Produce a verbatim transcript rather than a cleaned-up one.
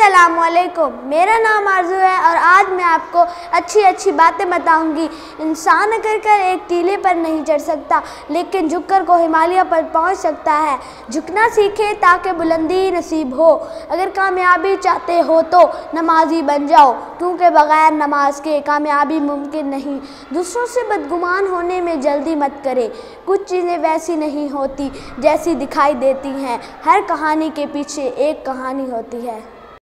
अस्सलामुअलैकुम, मेरा नाम आरज़ू है और आज मैं आपको अच्छी अच्छी बातें बताऊंगी। इंसान अगर कर एक टीले पर नहीं चढ़ सकता, लेकिन झुककर को हिमालय पर पहुंच सकता है। झुकना सीखे ताकि बुलंदी नसीब हो। अगर कामयाबी चाहते हो तो नमाजी बन जाओ, क्योंकि बग़ैर नमाज के कामयाबी मुमकिन नहीं। दूसरों से बदगुमान होने में जल्दी मत करें। कुछ चीज़ें वैसी नहीं होती जैसी दिखाई देती हैं। हर कहानी के पीछे एक कहानी होती है।